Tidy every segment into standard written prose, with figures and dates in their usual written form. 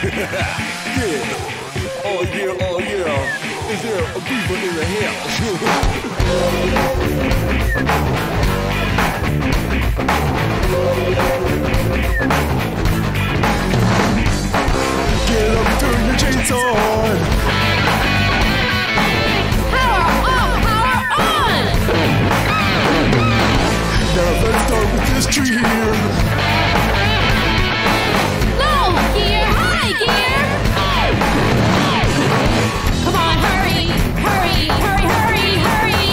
Yeah. Oh yeah, oh yeah. Is there a beaver in the house? Get up, turn your chainsaw on. Power off, power on. Now let's start with this tree here. Low gear, high gear. Come on, hurry, hurry, hurry, hurry, hurry.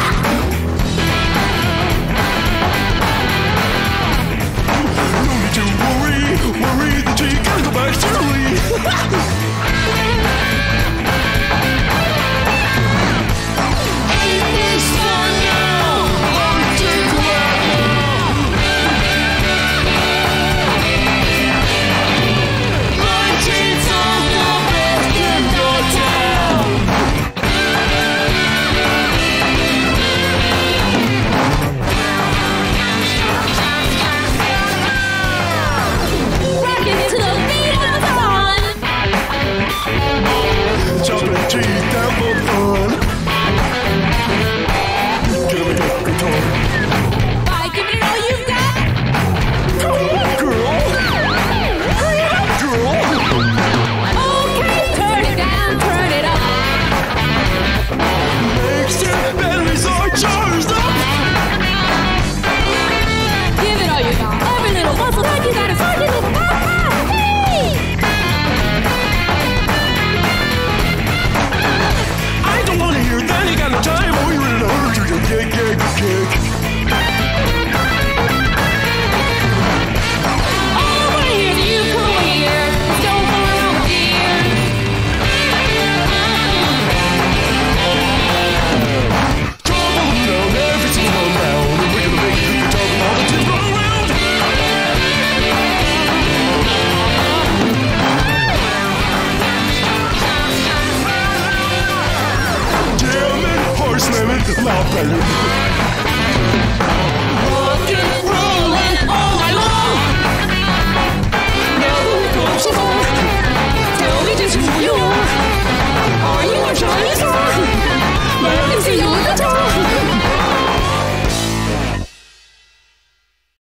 No need to worry, the tree gotta go back surely. This one now. I'm too glad My chainsaw's the best in the town. Rockin' to the beat of the song. chopping trees down for fun. Get me that guitar. By giving it all you've got. Come on, girl. Hurry up, girl. Okay, turn it down, turn it up. Make sure batteries are charged up. Give it all you got. Every little muscle that you got is hard to live without. Hey! I don't want to hear that. Ain't got no time. Oh, you're in a hurry. You kick. All I wanna hear is you come here. Don't go around with ears. Trouble down, everything's run down. And we're gonna make the guitar and all the tunes run around. Jamming, horse slamming, loud banging.